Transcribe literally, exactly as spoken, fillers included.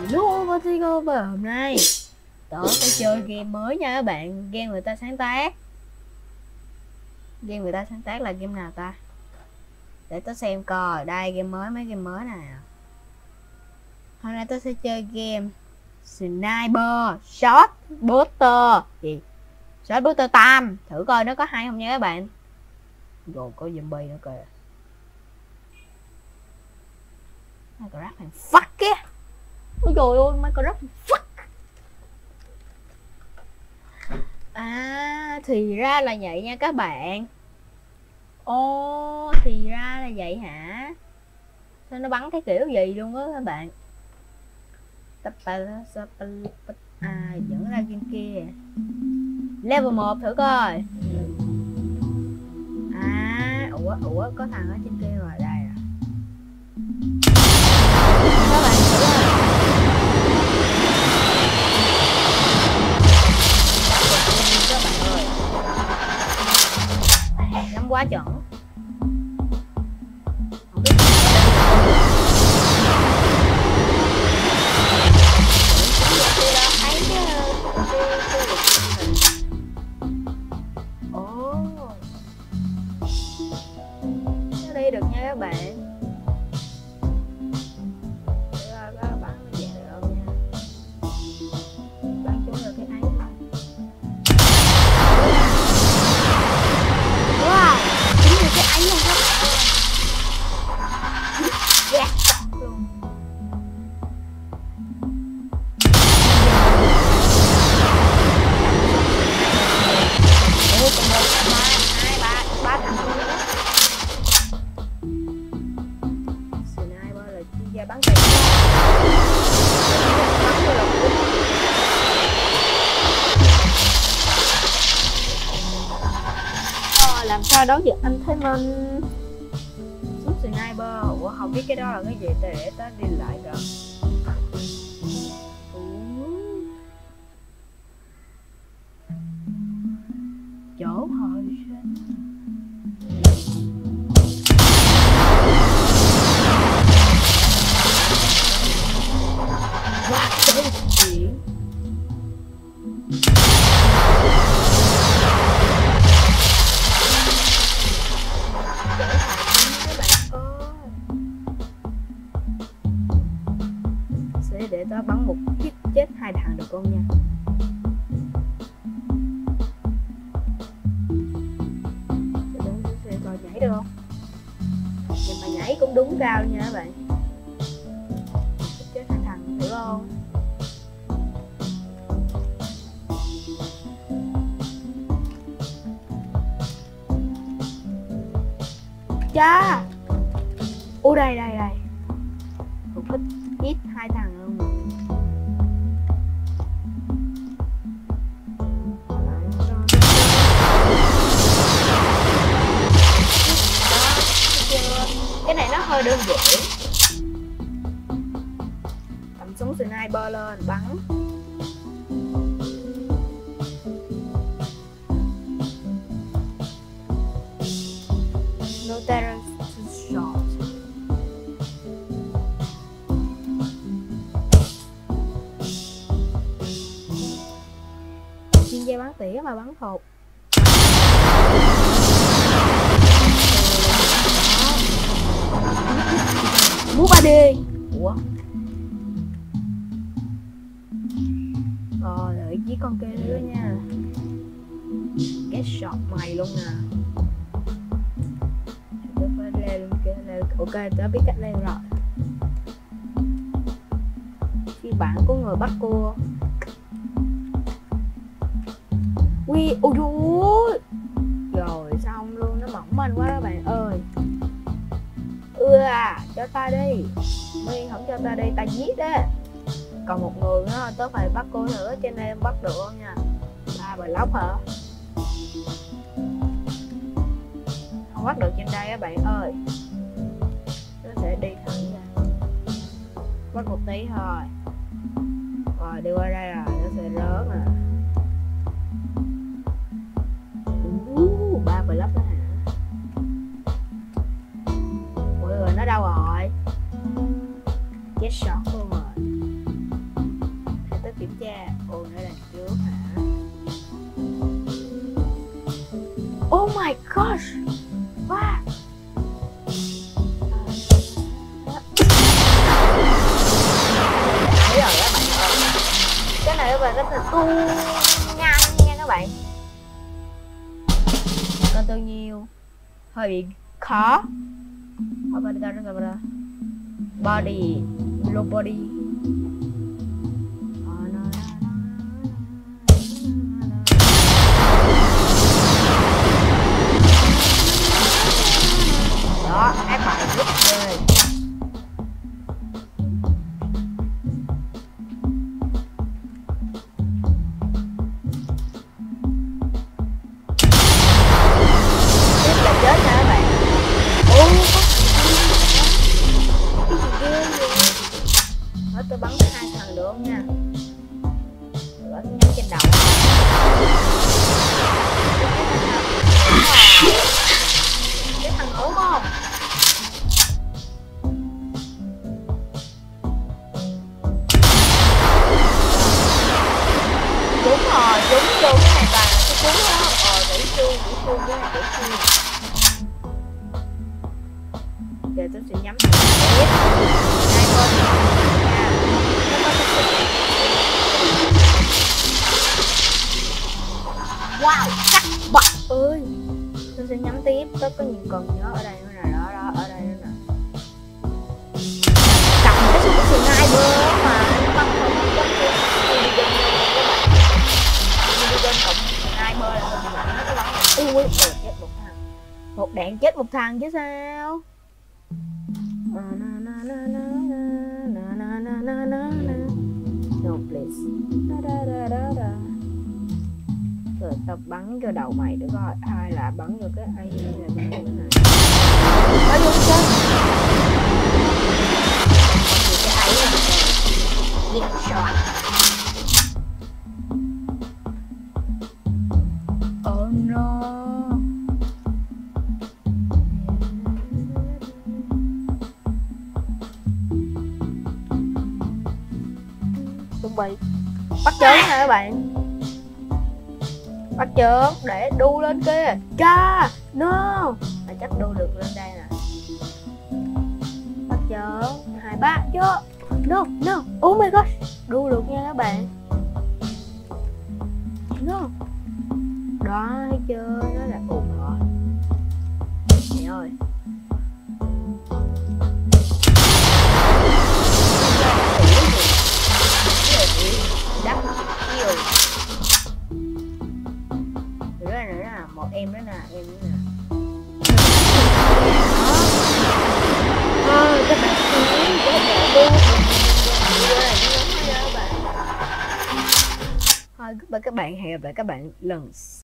Hello Vertigover, hôm nay tớ sẽ chơi game mới nha các bạn. Game người ta sáng tác. Game người ta sáng tác là game nào ta? Để tớ xem coi. Đây, game mới, mấy game mới này. Hôm nay tớ sẽ chơi game Sniper Shot Booster. Gì? Shot Booster Tam. Thử coi nó có hay không nha các bạn. Rồi có zombie nữa kìa. Minecraft thằng fuck kia. Ôi trời ơi, Minecraft fuck. À, thì ra là vậy nha các bạn. Ô, thì ra là vậy hả? Sao nó bắn cái kiểu gì luôn á các bạn. À, dẫn ra game kia. Level một thử coi. À, ủa, ủa, có thằng ở trên kia rồi, đây à. Các bạn thử coi. Các bạn ơi, nhắm quá chuẩn. Không biết ồ, nó đi được nha các bạn. Các bạn dễ được nha. Bắn trúng được cái ấy luôn. Wow, trúng được cái ấy luôn các bạn ơi. Yeah, luôn. Ủa, còn một, ba, hai, ba, ba thằng luôn đó. Sniper là chuyên gia bắn tiền. Bắn vô lồng cung. Ờ, làm sao đấu được anh Thế Minh? Súng sniper, ủa không biết cái đó là cái gì, để tớ đi lại rồi. Chỗ hồi sinh. Wow, cái chuyện. Để tao bắn một hit chết hai thằng được con nha. Để coi nhảy được không? Nhưng mà nhảy cũng đúng cao nha các bạn. Chết hai thằng thử không? Cha. Ô đây đây đây. Một hit hit hai thằng luôn. Cái này nó hơi đơn giản. Cầm súng sniper lên bắn. No terror shot. Chuyên gia bắn tỉa mà bắn thột. Múa ba D. Ủa? Rồi, đợi với con kia nữa nha. Get shot mày luôn nè. Tớ phải leo lên kia, leo. Ok, tớ biết cách leo rồi. Phiên bản của người bắt cua. Ui, ôi ôi. Rồi xong luôn, nó mỏng manh quá các bạn ơi. Ừ à, cho ta đi. Mi không cho ta đi, ta giết á. Còn một người nữa, tớ phải bắt cô nữa, trên đây em bắt được không nha. Ba bài lóc hả? Không bắt được trên đây các bạn ơi. Nó sẽ đi thẳng ra. Bắt một tí thôi. Rồi đi qua đây rồi, nó sẽ rớt nè. Ba bài lóc đó hả? Mọi người nó đâu rồi? Chết shot luôn rồi. gosh. Wow. Đấy rồi các bạn ơi. Cái này các bạn có thể tu nhanh nha các bạn. Còn bao nhiêu hơi bị khó. Body, low body. Đó, các bạn giúp rồi. Tiếp là chết nha các bạn. Ô, cái gì ghê vậy? Nói tôi bắn hai thằng được không nha? Tôi bắn nhắm trên đầu. Cái thằng ổn không? Đúng rồi, đúng luôn, cái này toàn là cái cuốn đó. Ờ, để xương, để xương, cái này để xương. Giờ tôi sẽ nhắm thằng tiếp. Hai con nha. Nó có cái sự. Wow, cắt bật ơi. Tôi sẽ nhắm tiếp, tôi có nhiều cần nhớ ở đây nữa nè, đó, đó, ở đây nữa nè. Cầm cái súng sniper mà nó bắn không có cái bên cộng hai bơ là mình bắn nó bắn ui ui chết một thằng, một đạn chết một thằng chứ sao. No please. Rồi tao bắn vô đầu mày được rồi, ai là bắn vô cái ai là bắn vô cái này. Có luôn chết. Bắn vô cái ấy là get shot. Oh no. Chuẩn bị bắt chớn nha các bạn. Bắt chớn để đu lên kia. Cha, no. À, chắc đu được lên đây nè. Bắt chớn hai ba chưa. No, no. Oh my god. Đu được nha các bạn. No. Đó, thấy chưa? Nó là ồn rồi. Mẹ ơi. Đắp chiều. Rồi đó nữa nè, một em nữa nè, em nữa nè. Ờ, các bạn thấy cái mẹ luôn. Thôi, các bạn hẹn gặp lại các bạn lần